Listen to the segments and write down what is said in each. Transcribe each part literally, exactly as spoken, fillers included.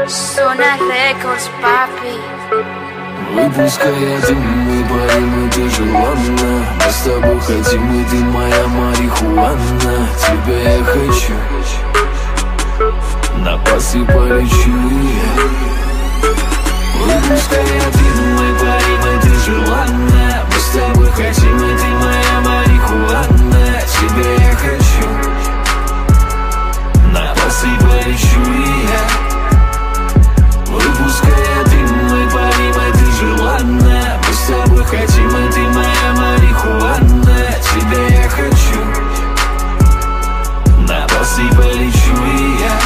Zona Records, papi. Выпуская дым, мы парим, и ты желанна. Мы с тобой хотим, и ты моя марихуана. Тебя я хочу, на пасы полечу. Выпуская дым, мы парим, и ты желанна. Мы с тобой хотим, и ты моя марихуана. Тебя я хочу, на пасы полечу. Выпуская дым, мы парим, и ты желанна. Мы с тобой хотим, и ты моя марихуана. Тебя я хочу, на басы полечу и я.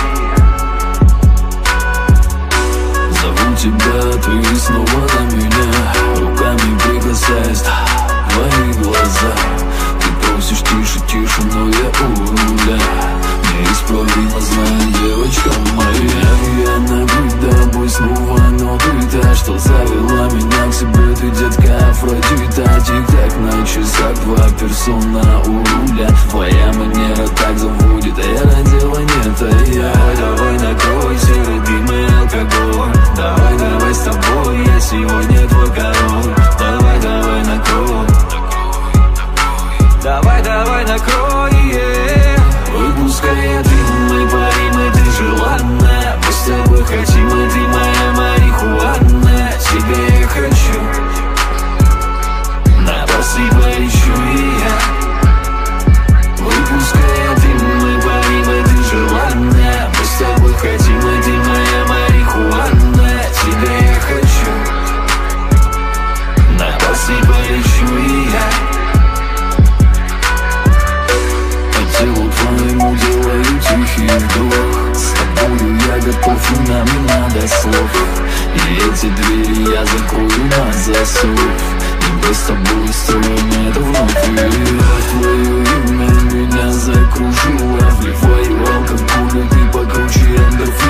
Зову тебя, ты снова на меня, руками прикасаясь твои глаза. Ты просишь тише, тише, но я у руля. Неисправимо знаю, девочка моя. Я наблюдаю тобой снова, но ты та, что завела меня к себе. Ты, детка, Афродита. Тик-так на часах, два персона у руля. Твоя манера так заводит, а я на дело нет, а я. Давай, давай, накрой серый дым и алкоголь. Давай, давай с тобой, я сегодня твой король. Давай, давай, накрой. Давай, давай, накрой, yeah. Выпуская дым, мы парим, и ты желанна. Мы с тобой хотим, и ты моя марихуана. Тебя я хочу, на басы полечу и я. Выпуская дым, мы парим, и ты желанна. Мы с тобой хотим, и ты моя марихуана. Тебя я хочу, на басы полечу и я. Телу твоему делаю тихий вдох. С тобою я готов, и нам не надо слов. И эти двери я закрою на засов. И мы с тобой строим это вновь. И твое имя меня закружило. Вливаю алкоголь, ты покруче эндорфин.